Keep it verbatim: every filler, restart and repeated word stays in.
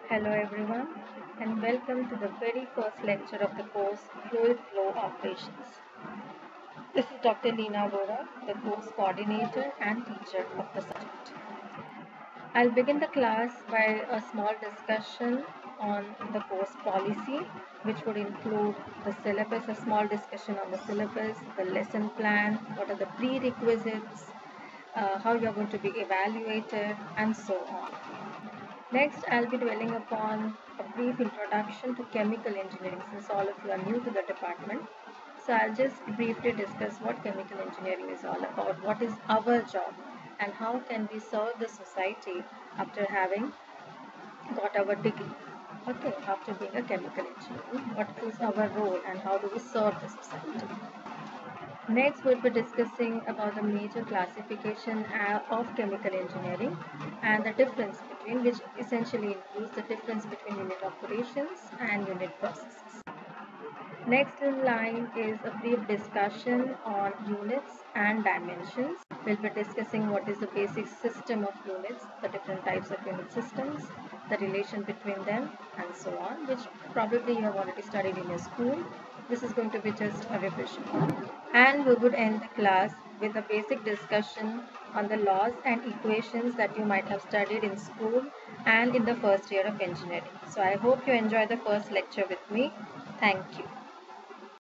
Hello everyone and welcome to the very first lecture of the course Fluid Flow Operations. This is Doctor Leena Vora, the course coordinator and teacher of the subject. I'll begin the class by a small discussion on the course policy, which would include the syllabus, a small discussion on the syllabus, the lesson plan, what are the prerequisites, uh, how you're going to be evaluated, and so on. Next, I'll be dwelling upon a brief introduction to chemical engineering since all of you are new to the department. So I'll just briefly discuss what chemical engineering is all about, what is our job, and how can we serve the society after having got our degree. Okay, after being a chemical engineer, what is our role and how do we serve the society? Next, we'll be discussing about the major classification uh, of chemical engineering and the difference between, which essentially includes the difference between unit operations and unit processes. Next in line is a brief discussion on units and dimensions. We'll be discussing what is the basic system of units, the different types of unit systems, the relation between them, and so on, which probably you have already studied in your school. This is going to be just a revision. And we would end the class with a basic discussion on the laws and equations that you might have studied in school and in the first year of engineering. So I hope you enjoy the first lecture with me. Thank you.